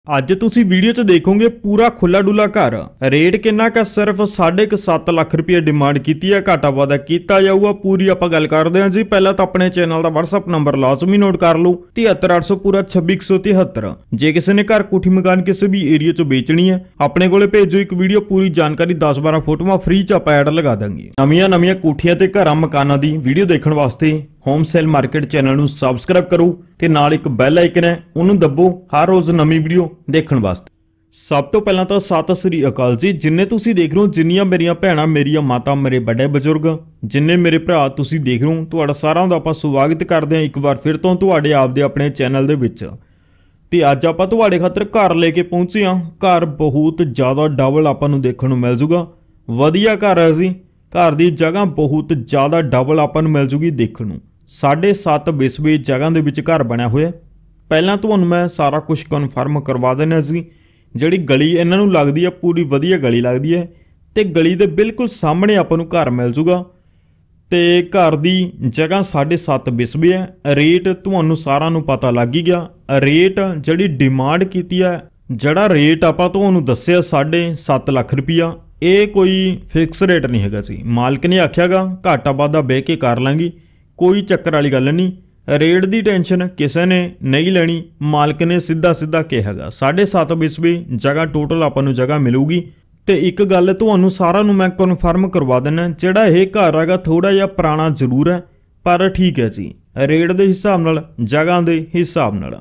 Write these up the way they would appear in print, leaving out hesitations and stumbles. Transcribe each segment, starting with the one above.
ਅੱਜ ਤੁਸੀਂ ਵੀਡੀਓ 'ਚ देखोगे पूरा खुला डुला घर रेट किन्ना का सिर्फ 7.5 लाख रुपये डिमांड की है। घाटा वादा किया जाऊगा पूरी आप गल करते हैं जी। पहला तो अपने चैनल का WhatsApp नंबर लाजमी नोट कर लो 73 800 पूरा 2673। जे किसी ने घर कोठी मकान किसी भी एरिया चो बेचनी है अपने को भेजो एक वीडियो पूरी जानकारी 10-12 फोटोआं फ्री च आप ऐड लगा देंगे। नवीं कोठियां ते घरां मकानां दी वीडियो देखने वास्ते होम सेल मार्केट चैनल नूं सबसक्राइब करो ते नाल एक बैल आइकन है उन्होंने दबो हर रोज़ नवीं वीडियो देखने वास्ते। सब तो पहला तो सत श्री अकाल जी। जिन्ने तुसी देख रहे हो जिन्नियां मेरियां भैणां मेरियां माता मेरे बड़े बजुर्ग जिन्ने मेरे भरा तुसी देख रहे हो तुहाडा सारां दा आपां स्वागत करदे हां एक बार फिर तो तुहाडे आपदे अपने चैनल दे विच। ते अज आपां तुहाडे खातर घर लेके पहुंचे हां। घर बहुत ज़्यादा डबल आपां नूं देखण नूं मिल जूगा। वधिया घर है जी। घर की जगह बहुत ज़्यादा डबल आपां नूं मिल जूगी देखण नूं। 7.5 बिस्वे जगह के विच घर बनया होया। पहला तुहानूं मैं सारा कुछ कन्फर्म करवा देना जी। जिहड़ी गली इन्हां नूं लगदी है पूरी वधिया गली लगदी है ते गली दे बिल्कुल सामने आपां नूं घर मिल जूगा। ते घर की जगह 7.5 बिस्वे है। रेट तुहानूं सारा नूं पता लग ही गया। रेट जिहड़ी डिमांड कीती है जिहड़ा रेट आपां तुहानूं दस्सिआ 7.5 लाख रुपया ये कोई फिक्स रेट नहीं हैगा जी। मालिक ने आख्यागा घाटा वाधा बह के कर लांगी कोई चक्कर वाली गल नहीं। रेट की टेंशन किसी ने नहीं लेनी। मालिक ने सीधा सीधा कहा 7.5 बिस्वे जगह टोटल आपां नूं जगह मिलूगी। तो एक गल तुहानूं सारा नूं मैं कन्फर्म करवा देना जिहड़ा ये घर हैगा थोड़ा जिहा पुराना जरूर है पर ठीक है जी। रेट के हिसाब नाल जगह के हिसाब नाल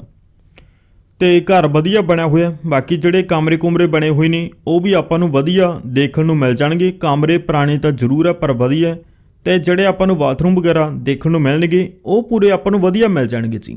ते घर वधिया बनया होया। बाकी जिहड़े कमरे कुमरे बने हुए ने वो भी आपां नूं वधिया देखण नूं मिल जाणगे। कमरे पुराने तो जरूर है पर वधिया ते जिहड़े आपां नूं बाथरूम वगैरह देखण नूं मिलणगे वो पूरे आपां नूं वधिया मिल जाणगे जी।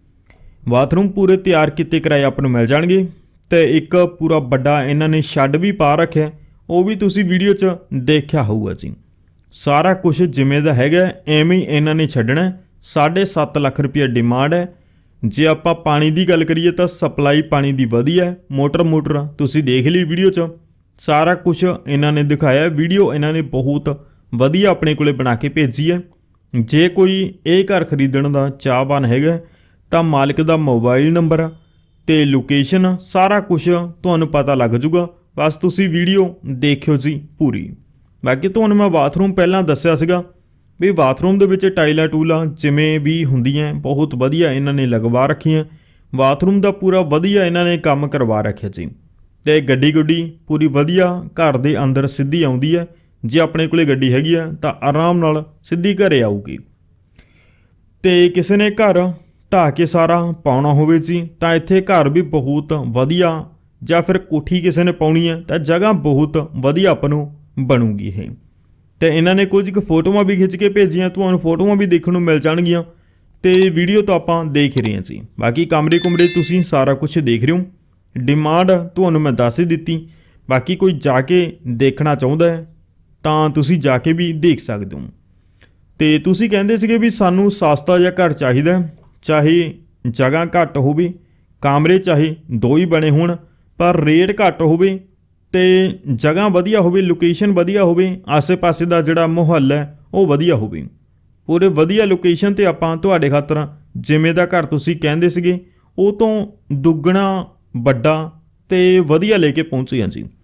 बाथरूम पूरे तैयार कीते कराए आपां नूं मिल जाणगे। ते एक पूरा बड़ा इन्हां ने शैड भी पा रखिआ वो भी तुसीं वीडियो च देखिआ होऊगा जी। सारा कुछ जिवें दा हैगा एवें ही इन्हां ने छड्डणा। 7.5 लाख रुपया डिमांड है। जे आपां पानी की गल करिए तो सप्लाई पानी की वधिया है। मोटर तुसीं देख ली वीडियो च सारा कुछ इन्हां ने दिखाया। वीडियो इन्हां ने बहुत वधिया अपने कोले बना के भेजी है। जे कोई ये घर खरीदण दा चाहवान हैगा तो मालिक दा मोबाइल नंबर ते लोकेशन सारा कुछ तुहानूं पता लग जूगा। बस तुसीं वीडियो देखियो जी पूरी। बाकी तुहानूं मैं बाथरूम पहलां दस्सिआ सीगा भी बाथरूम दे विच टाइलां टूलां जिवें भी हुंदियां बहुत वधिया इन्हां ने लगवा रखियां। बाथरूम दा पूरा वधिया इन्हां ने काम करवा रखिआ जी। ते गड्डी गुड्डी पूरी वधिया घर दे अंदर सीधी आउंदी है। जे अपने कोले गड्डी हैगी है तो आराम नाल सीधी घरे आऊगी। तो किसी ने घर ढा के सारा पाउणा होवे जी तो इत्थे घर भी बहुत वधिया या फिर कोठी किसी ने पाउणी है तो जगह बहुत वधिया आपां नूं बनूगी है। तो इन्हां ने कुछ फोटोआं भी खिंच के भेजियां तुहानूं फोटोआं भी देखण नूं मिल जाणगीआं। तो वीडियो तो आपां देख रहे हैं जी। बाकी कमरे कुमरे तुसीं सारा कुछ देख रहे हो। डिमांड तुहानूं मैं दस ही दित्ती। बाकी कोई जाके देखना चाहुंदा है ਤਾਂ ਤੁਸੀਂ ਜਾ ਕੇ ਵੀ देख सकते हो। तो ਤੁਸੀਂ ਕਹਿੰਦੇ ਸੀਗੇ ਵੀ ਸਾਨੂੰ ਸਸਤਾ ਜਿਹਾ ਘਰ ਚਾਹੀਦਾ ਚਾਹੇ ਜਗ੍ਹਾ ਘੱਟ ਹੋਵੇ ਕਮਰੇ ਚਾਹੇ ਦੋ ਹੀ ਬਣੇ ਹੋਣ ਪਰ ਰੇਟ ਘੱਟ ਹੋਵੇ ਤੇ ਜਗ੍ਹਾ ਵਧੀਆ ਹੋਵੇ ਲੋਕੇਸ਼ਨ ਵਧੀਆ ਹੋਵੇ ਆਸੇ ਪਾਸੇ ਦਾ ਜਿਹੜਾ ਮਾਹੌਲ ਹੈ ਉਹ ਵਧੀਆ ਹੋਵੇ ਪੂਰੇ ਵਧੀਆ ਲੋਕੇਸ਼ਨ ਤੇ ਆਪਾਂ ਤੁਹਾਡੇ ਖਾਤਰ ਜਿਵੇਂ ਦਾ ਘਰ ਤੁਸੀਂ ਕਹਿੰਦੇ ਸੀਗੇ ਉਹ ਤੋਂ ਦੁੱਗਣਾ ਵੱਡਾ ਤੇ ਵਧੀਆ ਲੈ ਕੇ ਪਹੁੰਚੇ ਹਾਂ ਜੀ।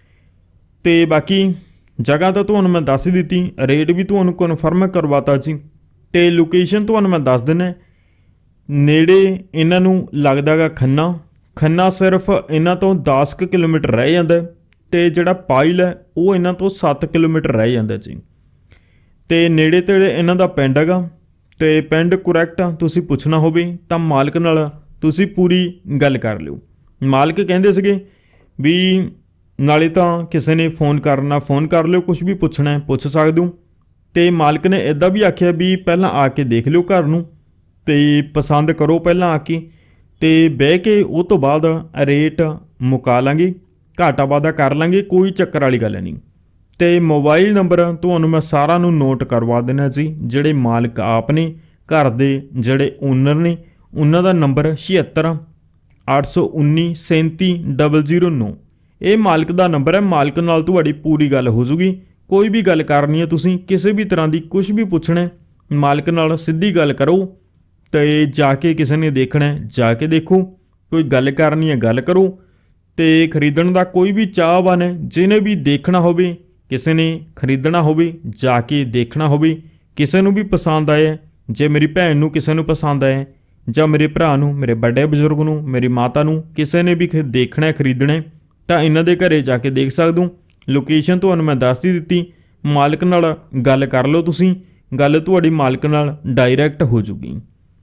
ਤੇ ਬਾਕੀ जगह तो तुहानूं मैं दस ही दित्ती। रेट भी तुहानूं कन्फर्म करवाता जी। तो लोकेशन तुहानूं मैं दस दिना नेड़े इन्हां नूं लगदा गा खन्ना। खन्ना सिर्फ इन्हां तो 10 किलोमीटर रह जांदा ते जिहड़ा पाइल है वो इन्हां तो 7 किलोमीटर रह जांदा जी। तो नेड़े तेड़े इन्हां दा पिंड हैगा ते पिंड करैक्ट तुसीं पुछना होवे तां मालिक नाल तुसीं पूरी गल कर लिओ। मालिक कहिंदे सीगे भी नाले तो किसी ने फोन करना फोन कर लो कुछ भी पुछना है पुछ सकते हो। तो मालिक ने इदा भी आख्या भी पहला आके देख लो घर नूं ते पसंद करो पहला आके तो बह के उस तो बाद रेट मुका लांगे घाटा वाधा कर लांगे कोई चक्कर वाली गल नहीं। तो मोबाइल नंबर तुहानूं मैं सारा नूं नोट करवा देना जी। जिहड़े मालिक आप ने घर दे जिहड़े ओनर ने उन्हां दा नंबर 76 819 37 009 ये मालिक का नंबर है। मालिक नाल तुहाडी पूरी गल हो जूगी। कोई भी गल करनी है तुसीं किसी भी तरह की कुछ भी पुछना मालिक नाल सीधी गल करो। तो जाके किसी ने देखना है जाके देखो कोई गल करनी है गल करो। तो खरीदण का कोई भी चाहवान है जिन्हें भी देखना होवे, किसी ने खरीदना होवे, जाके देखना होवे, किसी नूं भी पसंद आए, जे मेरी भैन नूं किसी नूं पसंद आए, जां मेरे भरा नूं, मेरे बड़े बजुर्ग नूं, मेरी माता नूं किसी ने भी देखना है खरीदना है तो इन्हां दे घरे जाके देख सकदे हो। लोकेशन तुहानूं मैं दस ही दित्ती, मालक नाल गल कर लो, तुसीं गल तुहाडी मालक नाल डायरैक्ट हो जूगी।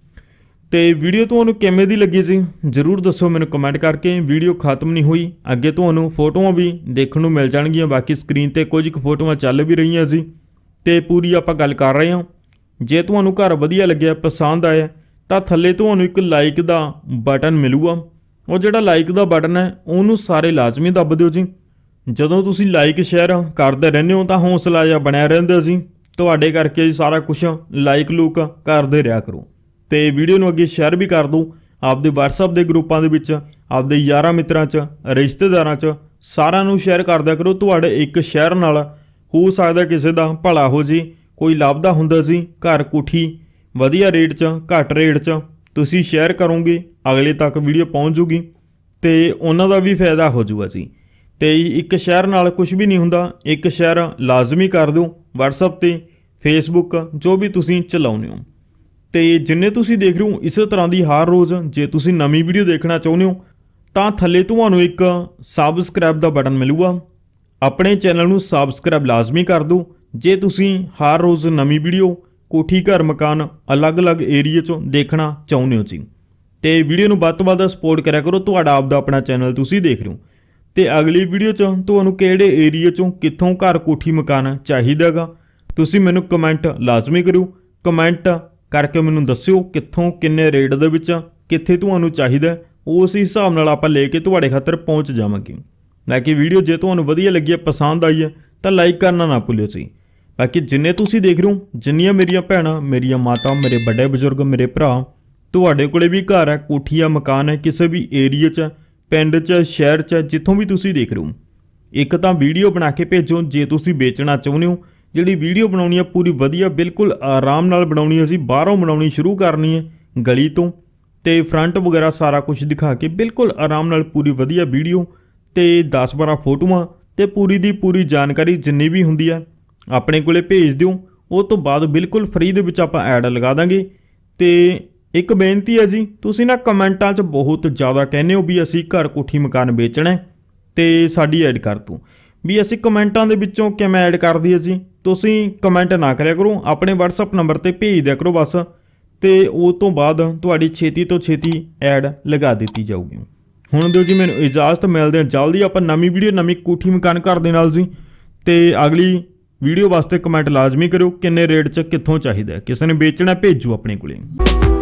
तो वीडियो तुहानूं किवें दी लगी जी जरूर दसो मैनूं कमेंट करके। वीडियो खत्म नहीं हुई, अगे तुहानूं फोटोआं भी देखण नूं मिल जाणगीआं, बाकी स्क्रीन ते कुछ फोटोआं चल भी रहीआं जी ते पूरी आपां गल कर रहे हां। जे तुहानूं घर वधिया लग्गिआ, पसंद आया तां थल्ले तुहानूं एक लाइक दा बटन मिलूगा। ਉਹ ਜਿਹੜਾ ਲਾਈਕ ਦਾ ਬਟਨ ਹੈ ਉਹਨੂੰ ਸਾਰੇ ਲਾਜ਼ਮੀ ਦੱਬ ਦਿਓ ਜੀ। ਜਦੋਂ ਤੁਸੀਂ ਲਾਈਕ ਸ਼ੇਅਰ ਕਰਦੇ ਰਹਿੰਦੇ ਹੋ ਤਾਂ ਹੌਸਲਾ ਜਿਹਾ ਬਣਿਆ ਰਹਿੰਦਾ ਜੀ। ਤੁਹਾਡੇ ਕਰਕੇ ਜੀ ਸਾਰਾ ਕੁਝ ਲਾਈਕ ਲੂਕ ਕਰਦੇ ਰਿਹਾ ਕਰੋ ਤੇ ਵੀਡੀਓ ਨੂੰ ਅੱਗੇ ਸ਼ੇਅਰ ਵੀ ਕਰ ਦਿਓ ਆਪਦੇ WhatsApp ਦੇ ਗਰੁੱਪਾਂ ਦੇ ਵਿੱਚ, ਆਪਦੇ ਯਾਰਾਂ ਮਿੱਤਰਾਂ 'ਚ, ਰਿਸ਼ਤੇਦਾਰਾਂ 'ਚ ਸਾਰਿਆਂ ਨੂੰ ਸ਼ੇਅਰ ਕਰ ਦਿਆ ਕਰੋ। ਤੁਹਾਡੇ ਇੱਕ ਸ਼ੇਅਰ ਨਾਲ ਹੋ ਸਕਦਾ ਕਿਸੇ ਦਾ ਭਲਾ ਹੋ ਜੀ, ਕੋਈ ਲੱਭਦਾ ਹੁੰਦਾ ਸੀ ਘਰ ਕੋਠੀ ਵਧੀਆ ਰੇਟ 'ਚ, ਘੱਟ ਰੇਟ 'ਚ, ਤੁਸੀਂ ਸ਼ੇਅਰ ਕਰੋਗੇ ਅਗਲੇ ਤੱਕ ਵੀਡੀਓ ਪਹੁੰਚ ਜੂਗੀ ਤੇ ਉਹਨਾਂ ਦਾ ਵੀ ਫਾਇਦਾ ਹੋ ਜੂਗਾ ਜੀ। ਤੇ ਇੱਕ ਸ਼ੇਅਰ ਨਾਲ ਕੁਝ ਵੀ ਨਹੀਂ ਹੁੰਦਾ, ਇੱਕ ਸ਼ੇਅਰ ਲਾਜ਼ਮੀ ਕਰ ਦਿਓ WhatsApp ਤੇ, Facebook ਜੋ ਵੀ ਤੁਸੀਂ ਚਲਾਉਂਦੇ ਹੋ। ਤੇ ਜਿੰਨੇ ਤੁਸੀਂ ਦੇਖ ਰਹੇ ਹੋ ਇਸੇ ਤਰ੍ਹਾਂ ਦੀ ਹਰ ਰੋਜ਼ ਜੇ ਤੁਸੀਂ ਨਵੀਂ ਵੀਡੀਓ ਦੇਖਣਾ ਚਾਹੁੰਦੇ ਹੋ ਤਾਂ ਥੱਲੇ ਤੁਹਾਨੂੰ ਇੱਕ ਸਬਸਕ੍ਰਾਈਬ ਦਾ ਬਟਨ ਮਿਲੂਗਾ। ਆਪਣੇ ਚੈਨਲ ਨੂੰ ਸਬਸਕ੍ਰਾਈਬ ਲਾਜ਼ਮੀ ਕਰ ਦਿਓ ਜੇ ਤੁਸੀਂ ਹਰ ਰੋਜ਼ ਨਵੀਂ ਵੀਡੀਓ ਕੋਠੀ ਘਰ ਮਕਾਨ ਅਲੱਗ-ਅਲੱਗ ਏਰੀਏ 'ਚੋਂ ਦੇਖਣਾ ਚਾਹੁੰਦੇ ਹੋ ਜੀ। ਤੇ ਵੀਡੀਓ ਨੂੰ ਵੱਧ ਤੋਂ ਵੱਧ ਸਪੋਰਟ ਕਰਿਆ ਕਰੋ, ਤੁਹਾਡਾ ਆਪਦਾ ਆਪਣਾ ਚੈਨਲ ਤੁਸੀਂ ਦੇਖ ਰਹੇ ਹੋ। ਤੇ ਅਗਲੀ ਵੀਡੀਓ 'ਚ ਤੁਹਾਨੂੰ ਕਿਹੜੇ ਏਰੀਏ 'ਚੋਂ ਕਿੱਥੋਂ ਘਰ ਕੋਠੀ ਮਕਾਨ ਚਾਹੀਦਾ ਹੈਗਾ ਤੁਸੀਂ ਮੈਨੂੰ ਕਮੈਂਟ ਲਾਜ਼ਮੀ ਕਰਿਓ। ਕਮੈਂਟ ਕਰਕੇ ਮੈਨੂੰ ਦੱਸਿਓ ਕਿੱਥੋਂ ਕਿੰਨੇ ਰੇਟ ਦੇ ਵਿੱਚ ਕਿੱਥੇ ਤੁਹਾਨੂੰ ਚਾਹੀਦਾ, ਉਸ ਹਿਸਾਬ ਨਾਲ ਆਪਾਂ ਲੈ ਕੇ ਤੁਹਾਡੇ ਖਾਤਰ ਪਹੁੰਚ ਜਾਵਾਂਗੇ। ਬਾਕੀ ਵੀਡੀਓ ਜੇ ਤੁਹਾਨੂੰ ਵਧੀਆ ਲੱਗੀ ਹੈ, ਪਸੰਦ ਆਈ ਹੈ ਤਾਂ ਲਾਈਕ ਕਰਨਾ ਨਾ ਭੁੱਲਿਓ ਜੀ। बाकी जिन्ने तुसी देख रहे हो जिन्नियां मेरिया भैणां, मेरिया माता, मेरे बड़े बजुर्ग, मेरे भरा, तुहाडे कोले भी घर है, कोठी या मकान है, किसी भी एरिए च, पिंड च, शहर च, जिथों भी तुसी देख रहे हो, एक तां वीडियो बना के भेजो जे तुसी बेचना चाहुंदे हो। जिहड़ी वीडियो बनाउणी है पूरी वधिया बिल्कुल आराम नाल बनाउणी, असीं बाहरों बनाउणी शुरू करनी है गली तो, ते फ्रंट वगैरह सारा कुछ दिखा के बिल्कुल आराम नाल पूरी वधिया वीडियो ते 10-12 फोटोआं ते पूरी दी पूरी जानकारी जिन्नी भी हुंदी है अपने कोले भेज दिओ। उस तो बाद बिल्कुल फ्री दे विच आपां ऐड लगा दांगे। तो एक बेनती है जी, तुसीं ना कमेंटां 'च बहुत ज़्यादा कहने हो भी असीं घर कोठी मकान बेचना है ते साडी ऐड कर दो, भी असीं कमेंटां दे विचों किवें ऐड कर दईए जी। तुसीं कमेंट ना करिया करो, अपने WhatsApp नंबर ते भेज दिया करो बस, ते उस तो बाद तुहाडी छेती तो छेती ऐड लगा दित्ती जाऊगी। हुण दिओ जी मैनूं इजाज़त, मिलदे हां जल्दी आपां नवीं वीडियो नवीं कोठी मकान घर दे नाल जी। ते अगली वीडियो वास्ते कमेंट लाजमी करो किन्ने रेट च कित्थों चाहिदा, किसी ने बेचना भेजो अपने कोले।